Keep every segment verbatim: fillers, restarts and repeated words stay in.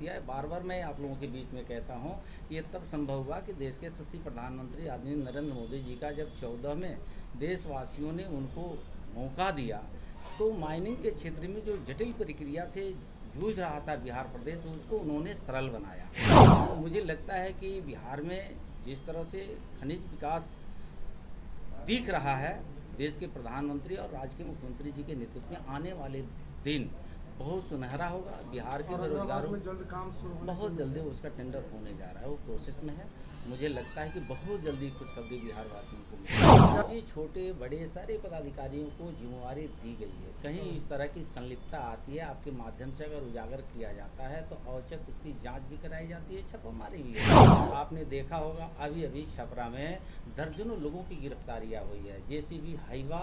होती है। बार बार मैं आप लोगों के बीच में कहता हूं कि ये तब संभव हुआ कि देश के यशस्वी प्रधानमंत्री आदरणीय नरेंद्र मोदी जी का जब चौदह में देशवासियों ने उनको मौका दिया तो माइनिंग के क्षेत्र में जो जटिल प्रक्रिया से जूझ रहा था बिहार प्रदेश, उसको उन्होंने सरल बनाया। तो मुझे लगता है कि बिहार में जिस तरह से खनिज विकास दिख रहा है, देश के प्रधानमंत्री और राज्य के मुख्यमंत्री जी के नेतृत्व में आने वाले दिन बहुत सुनहरा होगा। बिहार के बेरोजगारों में जल्द काम शुरू बहुत जल्दी उसका टेंडर होने जा रहा है, वो प्रोसेस में है। मुझे लगता है कि बहुत जल्दी खुशखबरी बिहार वासियों को मिलेगी। छोटे बड़े सारे पदाधिकारियों को जिम्मेवारी दी गई है। कहीं इस तरह की संलिप्तता आती है, आपके माध्यम से अगर उजागर किया जाता है तो औचक उसकी जांच भी कराई जाती है, छापामारी भी है। आपने देखा होगा अभी अभी छपरा में दर्जनों लोगों की गिरफ्तारियाँ हुई है, जेसीबी हाईवा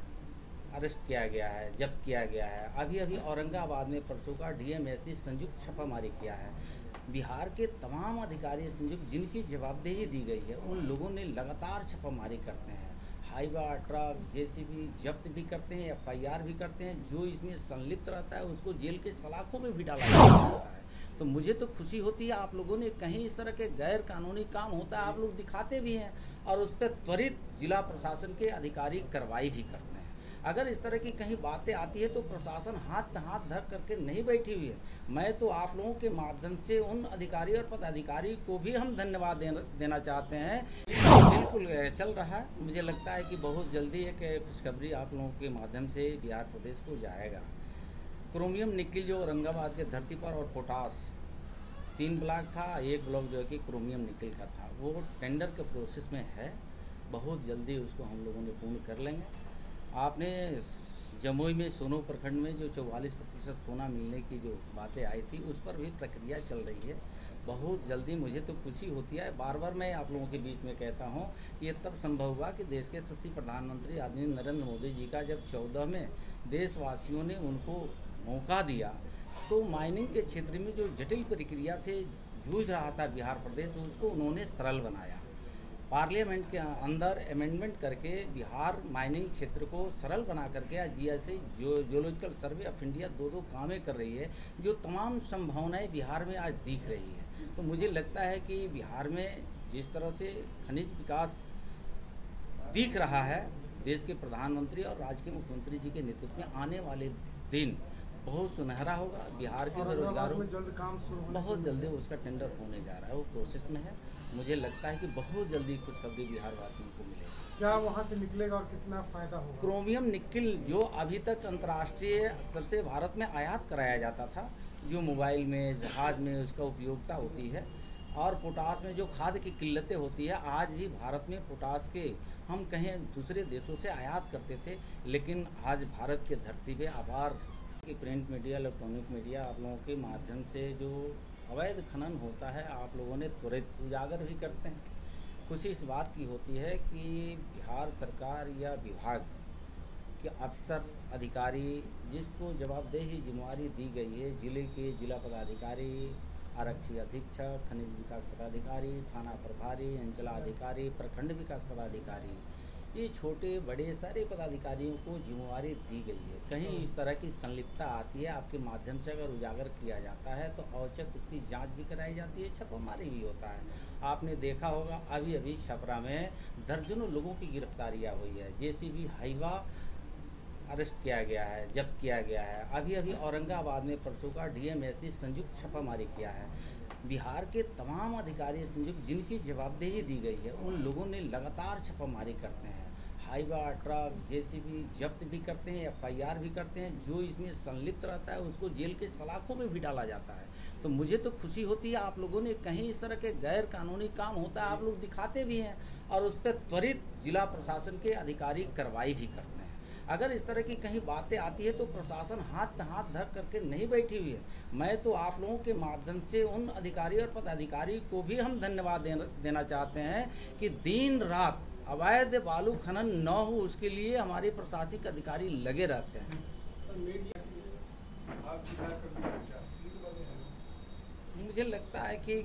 अरेस्ट किया गया है, जब्त किया गया है। अभी अभी औरंगाबाद में परसों का डीएमएसपी संयुक्त छापामारी किया है। बिहार के तमाम अधिकारी संयुक्त जिनकी जवाबदेही दी गई है, उन लोगों ने लगातार छापामारी करते हैं, हाईवा ट्रक जेसीबी जब्त भी करते हैं, एफआईआर भी करते हैं। जो इसमें संलिप्त रहता है उसको जेल के सलाखों में भी डाला जाता है। तो मुझे तो खुशी होती है, आप लोगों ने कहीं इस तरह के गैर कानूनी काम होता है आप लोग दिखाते भी हैं और उस पर त्वरित जिला प्रशासन के अधिकारी कार्रवाई भी करते हैं। अगर इस तरह की कहीं बातें आती है तो प्रशासन हाथ हाथ धर करके नहीं बैठी हुई है। मैं तो आप लोगों के माध्यम से उन अधिकारी और पदाधिकारी को भी हम धन्यवाद देना, देना चाहते हैं। बिल्कुल चल रहा है। मुझे लगता है कि बहुत जल्दी एक खुशखबरी आप लोगों के माध्यम से बिहार प्रदेश को जाएगा। क्रोमियम निकिल जो औरंगाबाद के धरती पर और पोटास तीन ब्लॉक था, एक ब्लॉक जो है कि क्रोमियम निकिल का था, वो टेंडर के प्रोसेस में है। बहुत जल्दी उसको हम लोगों ने पूर्ण कर लेंगे। आपने जमुई में सोनो प्रखंड में जो चौवालीस प्रतिशत सोना मिलने की जो बातें आई थी, उस पर भी प्रक्रिया चल रही है। बहुत जल्दी मुझे तो खुशी होती है। बार बार मैं आप लोगों के बीच में कहता हूं कि ये तब संभव हुआ कि देश के यशस्वी प्रधानमंत्री आदरणीय नरेंद्र मोदी जी का जब चौदह में देशवासियों ने उनको मौका दिया तो माइनिंग के क्षेत्र में जो जटिल प्रक्रिया से जूझ रहा था बिहार प्रदेश, उसको उन्होंने सरल बनाया। पार्लियामेंट के अंदर अमेंडमेंट करके बिहार माइनिंग क्षेत्र को सरल बना करके आज जीआईसी जो जियोलॉजिकल सर्वे ऑफ इंडिया दो दो कामें कर रही है, जो तमाम संभावनाएं बिहार में आज दिख रही है। तो मुझे लगता है कि बिहार में जिस तरह से खनिज विकास दिख रहा है, देश के प्रधानमंत्री और राज्य के मुख्यमंत्री जी के नेतृत्व में आने वाले दिन बहुत सुनहरा होगा। बिहार के बेरोजगारों में जल्द काम शुरू बहुत जल्दी उसका टेंडर होने जा रहा है, वो प्रोसेस में है। मुझे लगता है कि बहुत जल्दी खुशखबरी बिहार वासियों को मिलेगी। क्या वहाँ से निकलेगा और कितना फायदा होगा? क्रोमियम निकिल जो अभी तक अंतर्राष्ट्रीय स्तर से भारत में आयात कराया जाता था, जो मोबाइल में जहाज में उसका उपयोगिता होती है, और पोटास में जो खाद की किल्लतें होती है, आज भी भारत में पोटास के हम कहीं दूसरे देशों से आयात करते थे, लेकिन आज भारत के धरती पे अपार की प्रिंट मीडिया इलेक्ट्रॉनिक मीडिया आप लोगों के माध्यम से जो अवैध खनन होता है आप लोगों ने त्वरित उजागर भी करते हैं। खुशी इस बात की होती है कि बिहार सरकार या विभाग के अफसर अधिकारी जिसको जवाबदेही जिम्मेवारी दी गई है, जिले के जिला पदाधिकारी, आरक्षी अधीक्षक, खनिज विकास पदाधिकारी, थाना प्रभारी, अंचलाधिकारी, प्रखंड विकास पदाधिकारी, ये छोटे बड़े सारे पदाधिकारियों को जिम्मेवारी दी गई है। कहीं इस तरह की संलिप्तता आती है, आपके माध्यम से अगर उजागर किया जाता है तो औचक उसकी जांच भी कराई जाती है, छापामारी भी होता है। आपने देखा होगा अभी अभी छपरा में दर्जनों लोगों की गिरफ्तारियाँ हुई है, जेसीबी हाईवा अरेस्ट किया गया है, जब्त किया गया है। अभी अभी औरंगाबाद में परसों का डीएमएसपी संयुक्त छापामारी किया है। बिहार के तमाम अधिकारी संयुक्त जिनकी जवाबदेही दी गई है, उन लोगों ने लगातार छापामारी करते हैं, हाईवा ट्रक जेसीबी जब्त भी करते हैं, एफआईआर भी करते हैं। जो इसमें संलिप्त रहता है उसको जेल के सलाखों में भी डाला जाता है। तो मुझे तो खुशी होती है, आप लोगों ने कहीं इस तरह के गैर कानूनी काम होता है आप लोग दिखाते भी हैं और उस पर त्वरित जिला प्रशासन के अधिकारी कार्रवाई भी करते हैं। अगर इस तरह की कहीं बातें आती है तो प्रशासन हाथ हाथ धर करके नहीं बैठी हुई है। मैं तो आप लोगों के माध्यम से उन अधिकारी और पदाधिकारी को भी हम धन्यवाद देना, देना चाहते हैं कि दिन रात अवैध बालू खनन न हो, उसके लिए हमारे प्रशासनिक अधिकारी लगे रहते हैं। मुझे लगता है कि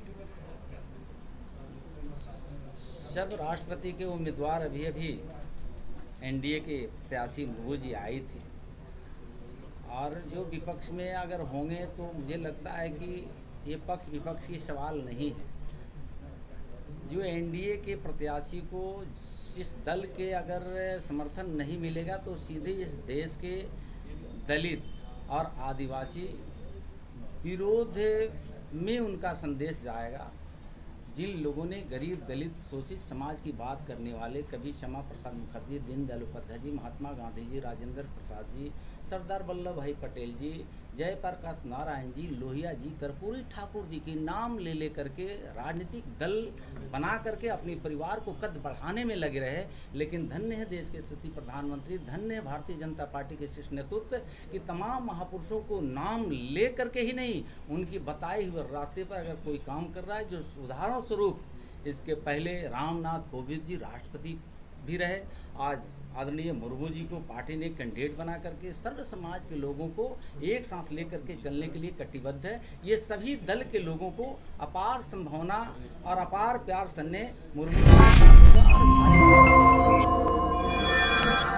जब राष्ट्रपति के उम्मीदवार अभी अभी एनडीए के प्रत्याशी मुर्मू जी आई थी और जो विपक्ष में अगर होंगे तो मुझे लगता है कि ये पक्ष विपक्ष की सवाल नहीं है। जो एनडीए के प्रत्याशी को जिस दल के अगर समर्थन नहीं मिलेगा तो सीधे इस देश के दलित और आदिवासी विरोध में उनका संदेश जाएगा। जिन लोगों ने गरीब दलित शोषित समाज की बात करने वाले कभी श्यामा प्रसाद मुखर्जी, दीनदयाल उपाध्याय जी, महात्मा गांधी जी, राजेंद्र प्रसाद जी, सरदार वल्लभ भाई पटेल जी, जयप्रकाश नारायण जी, लोहिया जी, कर्पूरी ठाकुर जी के नाम ले ले करके राजनीतिक दल बना करके अपने परिवार को कद बढ़ाने में लगे रहे। लेकिन धन्य है देश के यशस्वी प्रधानमंत्री, धन्य है भारतीय जनता पार्टी के शीर्ष नेतृत्व कि तमाम महापुरुषों को नाम ले करके ही नहीं, उनकी बताए हुए रास्ते पर अगर कोई काम कर रहा है, जो उदाहरण स्वरूप इसके पहले रामनाथ कोविंद जी राष्ट्रपति भी रहे, आज आदरणीय मुर्मू जी को पार्टी ने कैंडिडेट बना करके सर्व समाज के लोगों को एक साथ लेकर के चलने के लिए कटिबद्ध है। ये सभी दल के लोगों को अपार संभावना और अपार प्यार सन्ने मुर्मू